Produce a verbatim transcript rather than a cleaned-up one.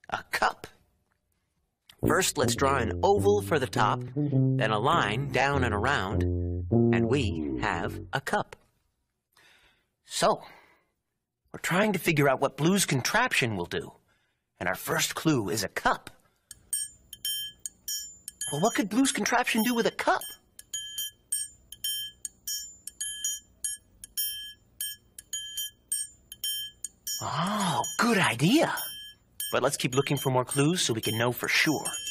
a cup. First, let's draw an oval for the top, then a line down and around, and we have a cup. So, we're trying to figure out what Blue's contraption will do, and our first clue is a cup. Well, what could Blue's contraption do with a cup? Oh, good idea. But let's keep looking for more clues so we can know for sure.